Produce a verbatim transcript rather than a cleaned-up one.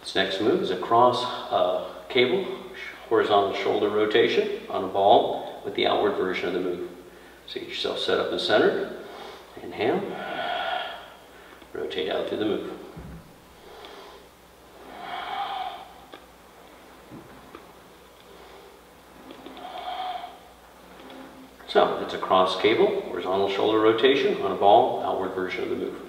This next move is a cross uh, cable, horizontal shoulder rotation on a ball with the outward version of the move. So get yourself set up and centered. Inhale. Rotate out through the move. So it's a cross cable, horizontal shoulder rotation on a ball, outward version of the move.